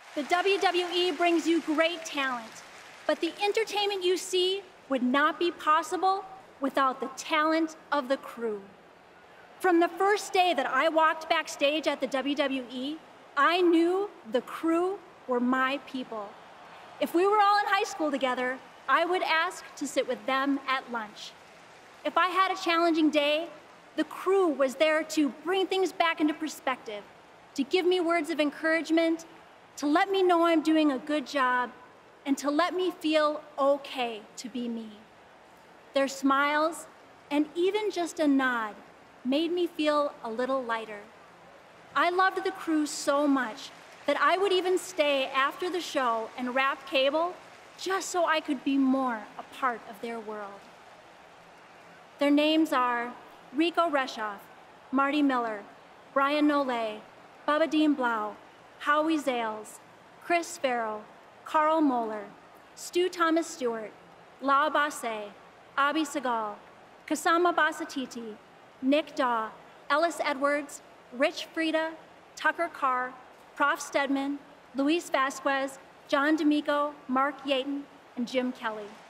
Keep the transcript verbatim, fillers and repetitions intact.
The W W E brings you great talent, but the entertainment you see would not be possible without the talent of the crew. From the first day that I walked backstage at the W W E, I knew the crew were my people. If we were all in high school together, I would ask to sit with them at lunch. If I had a challenging day, the crew was there to bring things back into perspective, to give me words of encouragement, to let me know I'm doing a good job, and to let me feel okay to be me. Their smiles, and even just a nod, made me feel a little lighter. I loved the crew so much that I would even stay after the show and wrap cable just so I could be more a part of their world. Their names are Rico Reshoff, Marty Miller, Brian Nolay, Bubba Dean Blau, Howie Zales, Chris Farrow, Carl Moeller, Stu Thomas Stewart, Lau Basse, Abhi Segal, Kasama Basatiti, Nick Daw, Ellis Edwards, Rich Frieda, Tucker Carr, Prof Stedman, Luis Vasquez, John D'Amico, Mark Yaton, and Jim Kelly.